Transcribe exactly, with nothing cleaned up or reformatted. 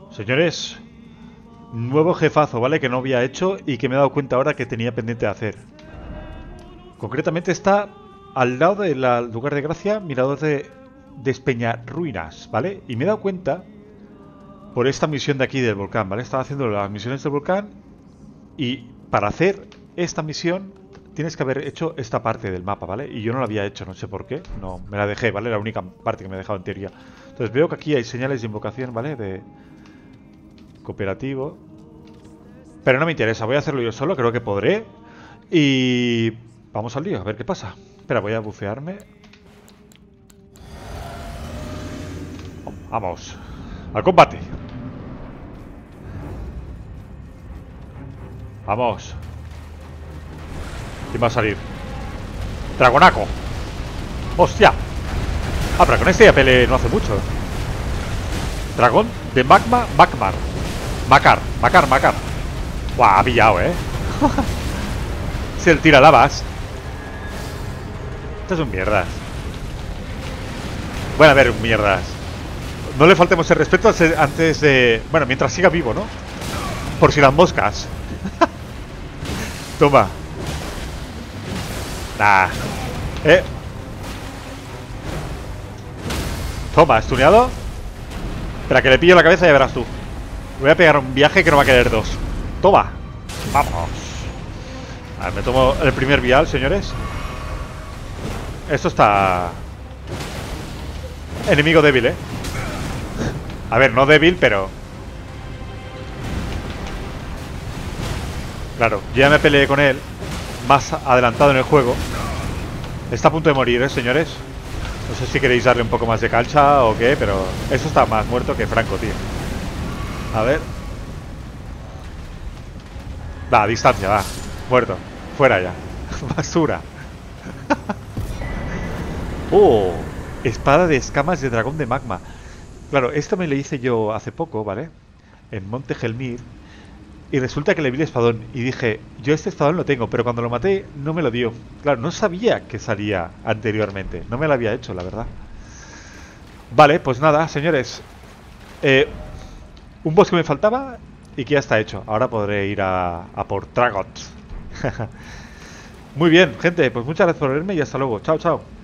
Señores, nuevo jefazo, ¿vale? Que no había hecho y que me he dado cuenta ahora que tenía pendiente de hacer. Concretamente está al lado del lugar de gracia, mirador de Despeñarruinas, ¿vale? Y me he dado cuenta por esta misión de aquí del volcán, ¿vale? Estaba haciendo las misiones del volcán y para hacer esta misión tienes que haber hecho esta parte del mapa, ¿vale? Y yo no la había hecho, no sé por qué. No, me la dejé, ¿vale? La única parte que me he dejado en teoría. Entonces veo que aquí hay señales de invocación, ¿vale? De cooperativo. Pero no me interesa, voy a hacerlo yo solo, creo que podré. Y vamos al lío, a ver qué pasa. Espera, voy a bucearme. Vamos, al combate. Vamos. ¿Quién va a salir? Dragonaco. ¡Hostia! Ah, pero con este ya peleé no hace mucho. Dragón de magma, Magmar. Macar, Macar, Macar. Buah, ha pillado, eh. Es el tira lavas. Estas son mierdas. Bueno, a ver, mierdas. No le faltemos el respeto antes de... Bueno, mientras siga vivo, ¿no? Por si las moscas. Toma. Nah. Eh. Toma, estuneado. Espera, que le pillo la cabeza y ya verás tú. Voy a pegar un viaje que no va a querer dos. Toma. Vamos. A ver, me tomo el primer vial, señores. Esto está... Enemigo débil, ¿eh? A ver, no débil, pero... Claro, yo ya me peleé con él más adelantado en el juego. Está a punto de morir, ¿eh, señores? No sé si queréis darle un poco más de calcha o qué, pero... Eso está más muerto que Franco, tío. A ver... Va, a distancia, va. Muerto. Fuera ya. Basura. Oh, espada de escamas de dragón de magma. Claro, esto me lo hice yo hace poco, ¿vale? En Monte Gelmir. Y resulta que le vi el espadón y dije, yo este espadón lo tengo, pero cuando lo maté no me lo dio. Claro, no sabía que salía anteriormente. No me lo había hecho, la verdad. Vale, pues nada, señores. Eh, un boss que me faltaba y que ya está hecho. Ahora podré ir a, a por Tragot. Muy bien, gente, pues muchas gracias por verme y hasta luego. Chao, chao.